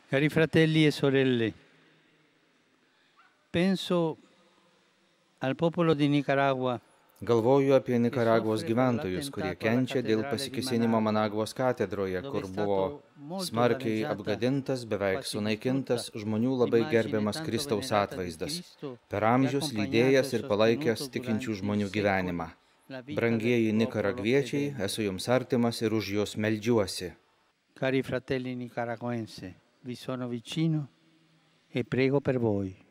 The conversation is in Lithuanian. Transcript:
Cari fratelli e sorelle, penso al popolo di Nicaragua. Galvoju apie Nikaragvos gyventojus, kurie kenčia dėl pasikėsinimo Managvos katedroje, kur buvo smarkiai apgadintas, beveik sunaikintas žmonių labai gerbiamas Kristaus atvaizdas, per amžius lydėjęs ir palaikęs tikinčių žmonių gyvenimą. Brangieji nikaragviečiai, esu jums artimas ir už juos meldžiuosi. Cari fratelli nicaraguense, vi sono vicino e prego per voi.